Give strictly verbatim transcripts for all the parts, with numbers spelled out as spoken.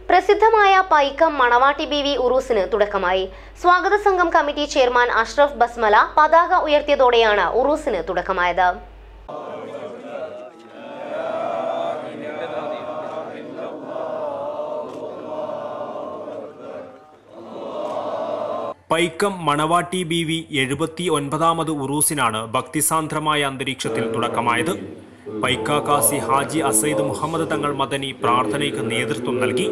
പ്രസിദ്ധമായ പൈക്കം മണവാട്ടി ബീവി ഉറൂസിന് തുടക്കമായി. സ്വാഗത സംഘം കമ്മിറ്റി ചെയർമാൻ അഷ്റഫ് ബസ്മല പതാക ഉയർത്തിയതോടെയാണ് ഉറൂസിന് തുടക്കമായത്. പൈക്കം മണവാട്ടി ബീവി എഴുപത്തി ഒൻപതാമത് ഉറൂസിനാണ് ഭക്തിസാന്ദ്രമായ അന്തരീക്ഷത്തിൽ തുടക്കമായത്. പൈക്ക കാസി ഹാജി അസൈദ് മുഹമ്മദ് തങ്ങൾ മദനി പ്രാർത്ഥനയ്ക്ക് നേതൃത്വം നൽകി.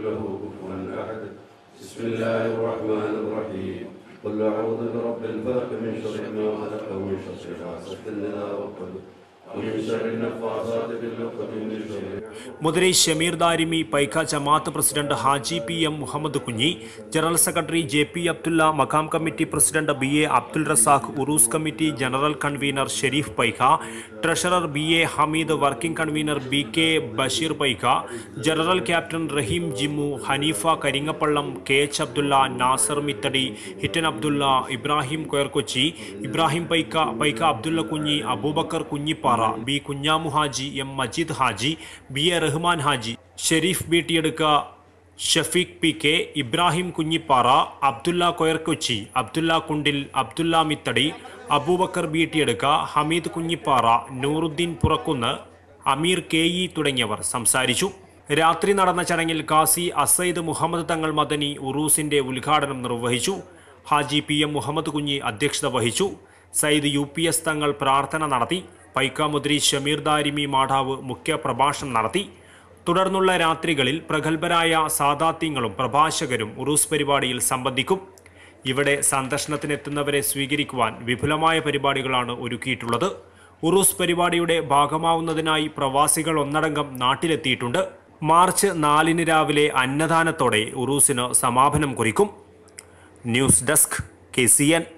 മുദരി Shameer Darimi, Paika Jamaath president Haji P M Muhammad Kunhi, general secretary J P Abdulla, മഖാം committee president B A Abdul Razak, Uroos committee general convener Sharif Paika, treasurer B A Hameed, working convener B K Basheer Paika, general captain Rahim Jimmu, Hanifa Karingappallam, K H Abdulla, Nasar Mithadi, Hittan Abdulla, Ibrahim Koyarkochi, Ibrahim Paika, Paika Abdulla Kunhi, Abubakar Kunhippara, B Kunhamu Haji, M Majeed Haji, B A Rahman Haji, Sharif Beetiyedukka, Shafeeq P K, Ibrahim Kunhippara, Abdulla Koyarkochi, Abdulla Kundil, Abdulla Mithadi, Abubakar Beetiyedukka, Hameed Kunhippara, Nooruddeen Purakkunnu, Ameer K E തുടങ്ങിയവർ സംസാരിച്ചു. രാത്രി നടന്ന ചടങ്ങിൽ കാസി അസൈദ് മുഹമ്മദ് തങ്ങൾ മദനി ഉറൂസിന്റെ ഉദ്ഘാടനം നിർവഹിച്ചു. Haji P M Muhammad കുഞ്ഞി അധ്യക്ഷത വഹിച്ചു. സയ്യിദ് യു പി എസ് തങ്ങൾ പ്രാർത്ഥന നടത്തി. പൈക്ക മുദ്രി ഷമീർ ദാരിമി മാഠാവ് മുഖ്യ പ്രഭാഷണം നടത്തി. തുടർന്നുള്ള രാത്രികളിൽ പ്രഗത്ഭരായ സാദാത്യങ്ങളും പ്രഭാഷകരും ഉറൂസ് പരിപാടിയിൽ സംബന്ധിക്കും. ഇവിടെ സന്ദർശനത്തിനെത്തുന്നവരെ സ്വീകരിക്കുവാൻ വിപുലമായ പരിപാടികളാണ് ഒരുക്കിയിട്ടുള്ളത്. ഉറൂസ് പരിപാടിയുടെ ഭാഗമാവുന്നതിനായി പ്രവാസികൾ ഒന്നടങ്കം നാട്ടിലെത്തിയിട്ടുണ്ട്. മാർച്ച് നാലിന് രാവിലെ അന്നദാനത്തോടെ ഉറൂസിന് സമാപനം കുറിക്കും. News desk K C N.